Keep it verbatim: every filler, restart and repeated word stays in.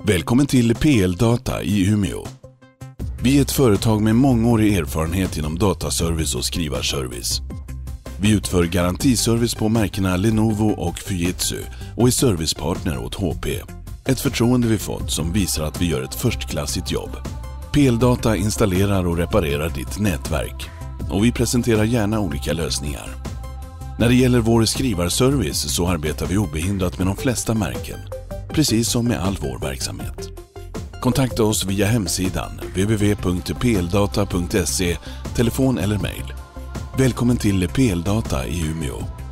Välkommen till P L-data i Umeå. Vi är ett företag med mångårig erfarenhet inom dataservice och skrivarservice. Vi utför garantiservice på märkena Lenovo och Fujitsu och är servicepartner åt H P. Ett förtroende vi fått som visar att vi gör ett förstklassigt jobb. P L-data installerar och reparerar ditt nätverk. Och vi presenterar gärna olika lösningar. När det gäller vår skrivarservice så arbetar vi obehindrat med de flesta märken. Precis som med all vår verksamhet. Kontakta oss via hemsidan w w w punkt p l data punkt se, telefon eller mejl. Välkommen till P L-data i Umeå.